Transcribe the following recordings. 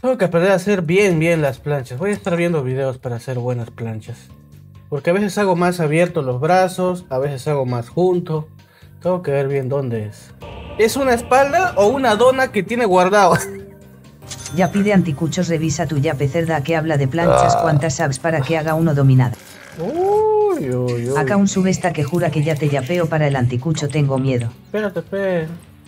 Tengo que aprender a hacer bien las planchas. Voy a estar viendo videos para hacer buenas planchas. Porque a veces hago más abierto los brazos, a veces hago más junto. Tengo que ver bien dónde es. ¿Es una espalda o una dona que tiene guardado? Ya pide anticuchos, revisa tu yape cerda que habla de planchas, cuántas sabes para que haga uno dominada. Uy. Acá un subesta que jura que ya te yapeo para el anticucho, tengo miedo. Espérate.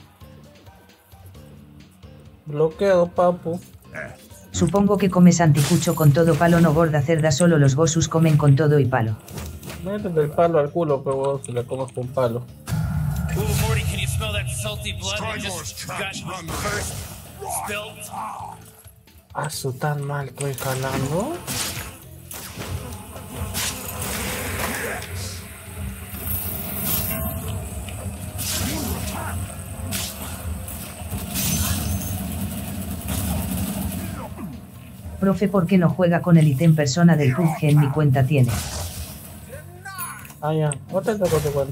Bloqueado, papu. Supongo que comes anticucho con todo palo, no gorda cerda, solo los bossus comen con todo y palo. Métete el palo al culo, pero vos si le comes con palo. Morty, can you smell that salty blood that just got first spilled? Su tan mal estoy jalando. Profe, ¿por qué no juega con el ítem persona del PUBG? En mi cuenta tiene. Ya, otra te cuento.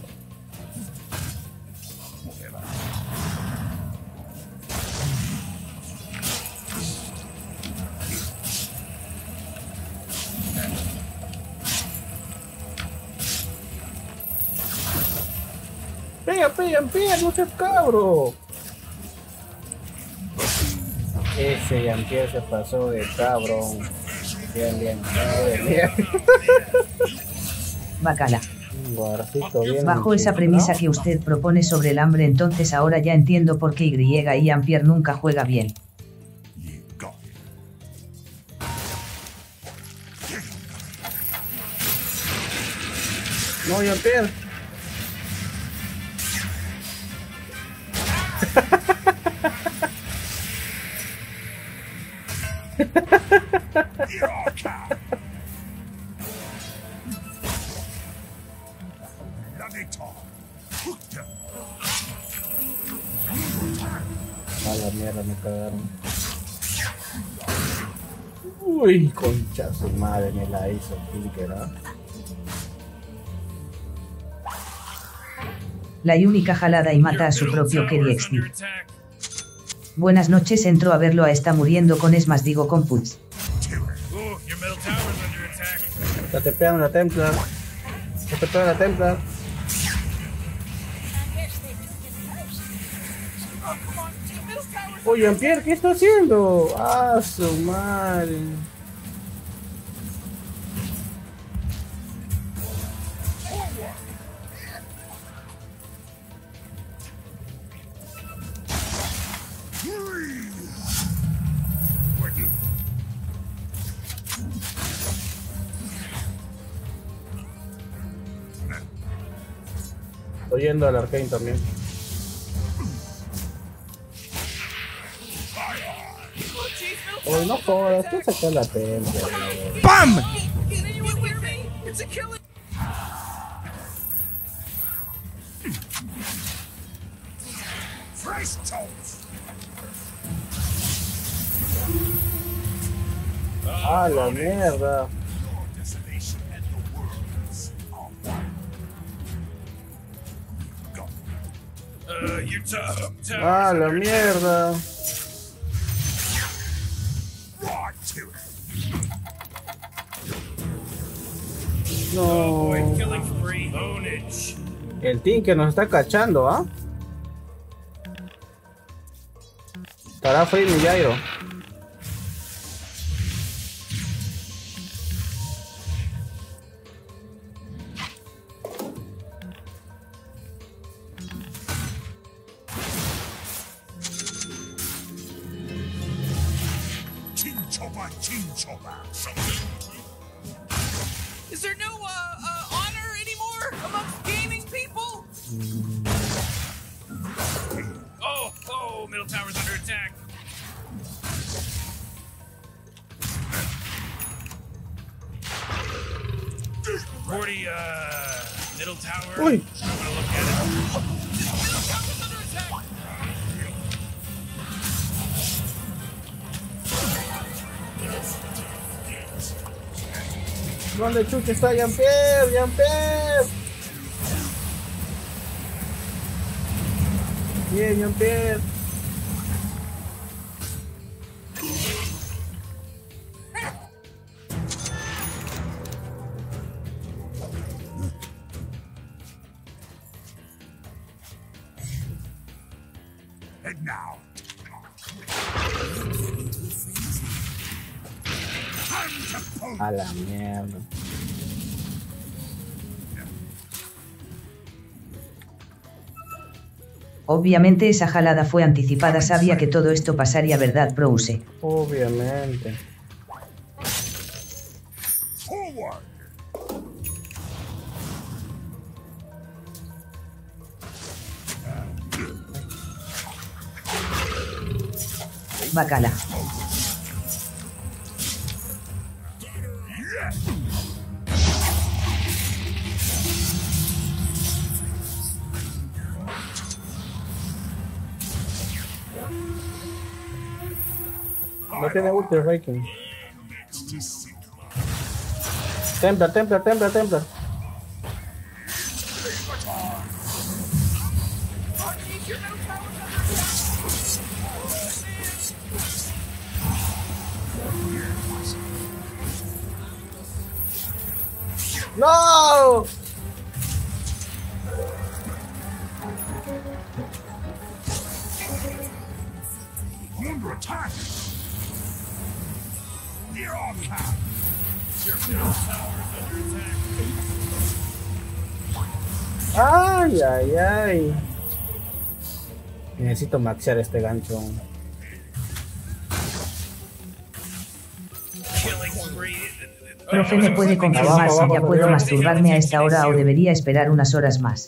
Pega, no seas cabro. Ese Jean-Pierre se pasó de cabrón. Bien. Bacala. Bien Bajo esa premisa que usted propone sobre el hambre, entonces ahora ya entiendo por qué y Jean-Pierre nunca juega bien. No, Jean-Pierre. A la mierda, me cagaron. Uy, concha su madre, me la hizo Pinker, ¿no? La única jalada y mata a su propio Keriexti. Buenas noches, entró a verlo, está muriendo con es más digo con Pulse. Está tepeando la templa. Oye, Jean-Pierre, ¿qué está haciendo? Su madre. Estoy yendo al Arcane también. Oye, no jodas, ¿qué sacó la templa? BAM! La mierda. La mierda. No. El team que nos está cachando, ¿ah? Estará free mi Jairo. Is there no honor anymore amongst gaming people? Oh, middle tower's under attack. Morty, middle tower. Uy. I'm gonna look at it. Middle tower's under attack. ¿Dónde chucha está Jean-Pierre? Bien, Jean-Pierre. A la mierda. Obviamente esa jalada fue anticipada, sabía que todo esto pasaría, ¿verdad, Prouse? Obviamente. Bacala. No tiene ulti Raking. Templar, Templar, Templar, Templar. ¡No! Ay, ay, ay. Necesito maxear este gancho. Profe, ¿me puede confirmar si ya puedo masturbarme a esta hora o debería esperar unas horas más?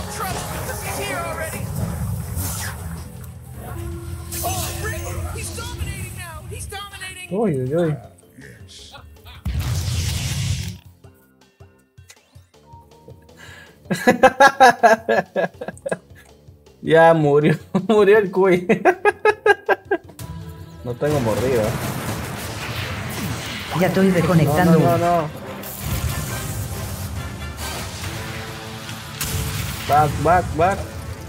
Uy, uy, uy. Ya murió, murió el cuy. No tengo mordida. Ya estoy reconectando. No. Back.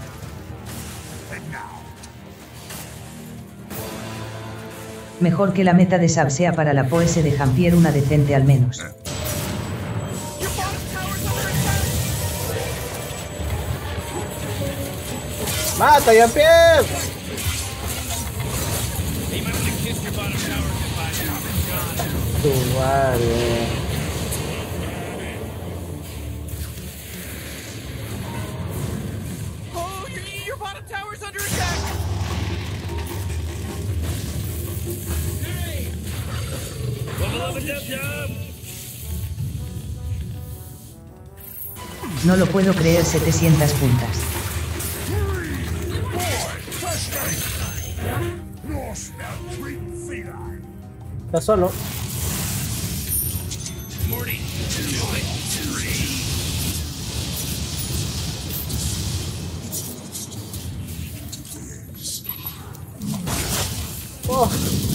Mejor que la meta de Sab sea para la Poese de Jampier una decente al menos. ¡Mata, Jean-Pierre! Tu madre. Oh, your bottom tower's under attack. Level up a job. No lo puedo creer, 700 puntas. Está solo. Morty, do it. Oh.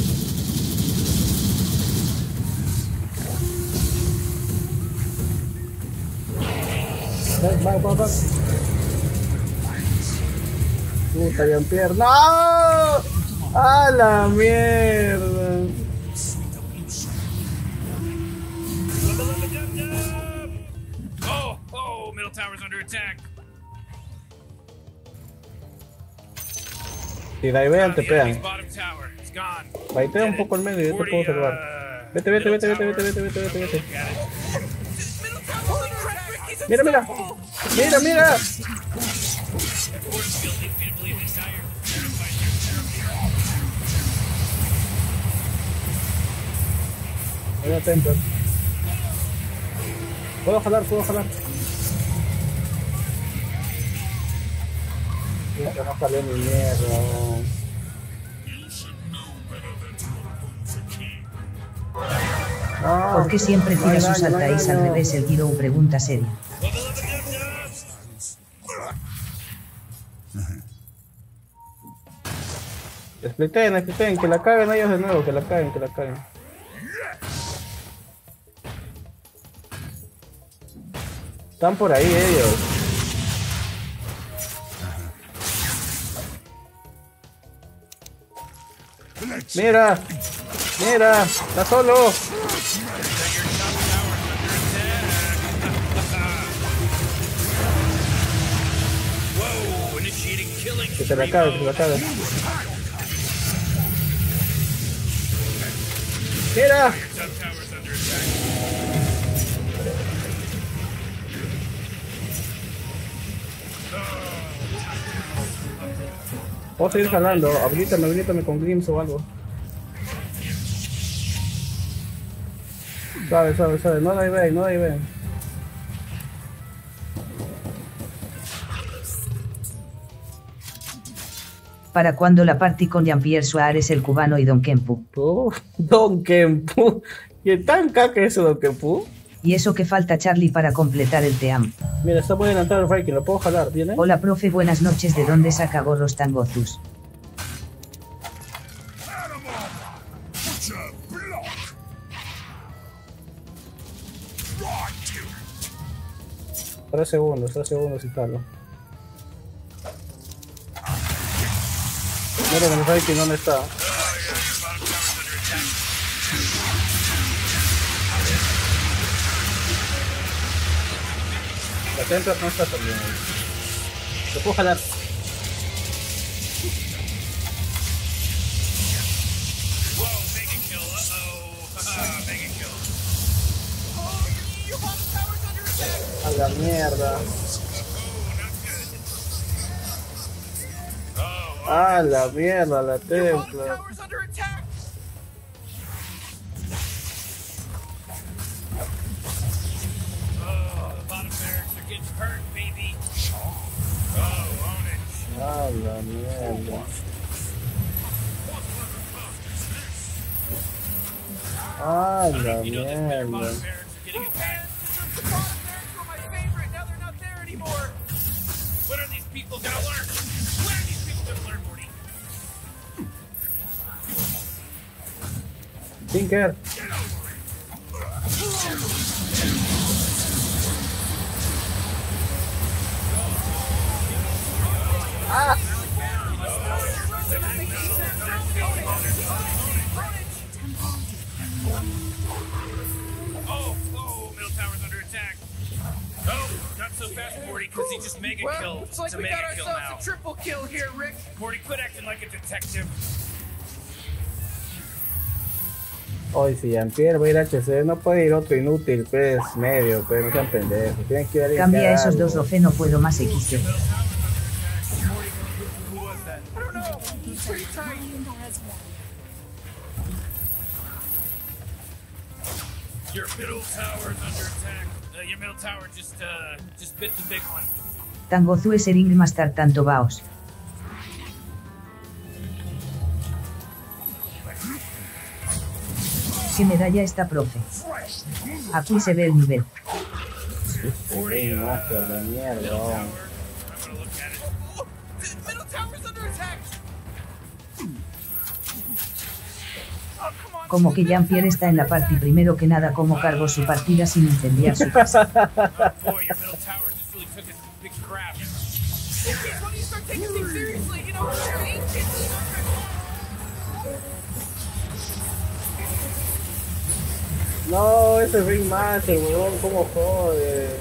Back. Puta, Jean-Pierre. ¡No! ¡A la mierda! Level up a job. Oh, middle tower's under attack. Si divean, te pegan. Bottom tower, it's gone. Baitea un poco el medio y yo te puedo salvar. Vete. Mira. Voy a Templar. Puedo jalar. Ya no salió ni mierda. No, ¿Por qué siempre tira sus no hay altaís al daño. revés? El Giro pregunta seria. Expliquen, que la caguen ellos de nuevo, que la caguen. Están por ahí ellos. Mira, está solo. Whoa, initiating killing Que te la acabe, que te la acabe. ¡Mira! Puedo seguir jalando, habilítame con Glimpse o algo. Sabe, no la ven. ¿Para cuando la party con Jean-Pierre Suárez el cubano y Don Kempu? Don Kempu. ¿Qué tan caca es ese Don Kempu? Y eso que falta Charlie para completar el team. Mira, está muy adelantado el Viking, lo puedo jalar, ¿viene? Hola profe, buenas noches. ¿De dónde saca gorros tan gozus? Tres segundos y tal. Miren el Viking dónde está. La Templar no está también. Lo puedo jalar. A la mierda. A la mierda, la Templar. A la mierda. A la mierda. Tinker. Ah. Middle tower's under attack. Oh, not so fast, Morty, because he just mega killed. Looks like we got ourselves a triple kill here, Rick. Morty, quit acting like a detective. Hoy si Jean-Pierre va a ir a HC, no puede ir otro inútil, pues medio, pues no sean pendejos. Tienen que ir a Cambia esos dos, Rofe, no puedo más XD. Your middle tower's under attack. Your middle tower just bit the big one. Tangozu es Ering Master tanto vaos. ¿Qué medalla está, profe? Aquí se ve el nivel. Ring Master de mierda. Como que Jean-Pierre está en la party primero que nada, como cargó su partida sin incendiar su casa. No, ese Ring Master, weón, cómo jode.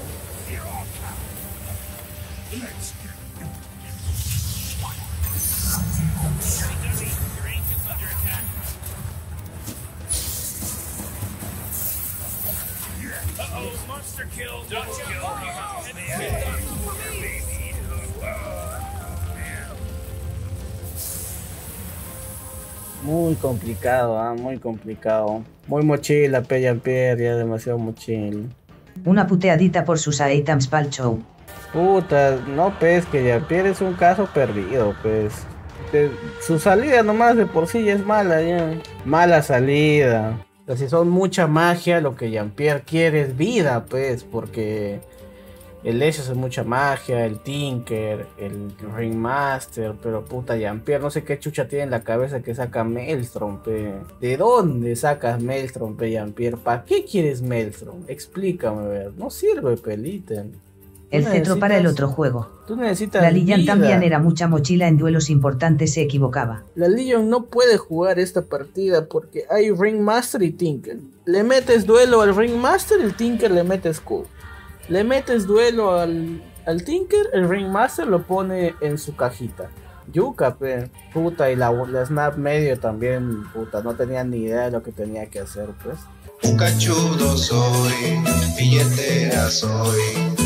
Muy complicado, muy complicado. Muy mochila, Jean-Pierre, ya demasiado mochila. Una puteadita por sus items pa'l show. Puta, no pues que Jean-Pierre es un caso perdido, pues. Su salida nomás de por sí ya es mala, ya. Mala salida. O sea, si son mucha magia, lo que Jean-Pierre quiere es vida, pues, porque el Lesios es mucha magia, el Tinker, el Ringmaster, pero puta Jean-Pierre, no sé qué chucha tiene en la cabeza que saca Maelstrom, pe. ¿De dónde sacas Maelstrom, pe, Jean-Pierre? ¿Para qué quieres Maelstrom? Explícame, ver. No sirve, pelita. El cetro para el otro juego. Tú necesitas La Legion vida. también era mucha mochila en duelos importantes, se equivocaba. La Legion no puede jugar esta partida porque hay Ringmaster y Tinker. Le metes duelo al Ringmaster, el Tinker le mete Skull. Le metes duelo al Tinker, el Ringmaster lo pone en su cajita. Yuca, pe. Puta, y la Snap medio también, puta, no tenía ni idea de lo que tenía que hacer, pues. Un cachudo soy, billetera soy.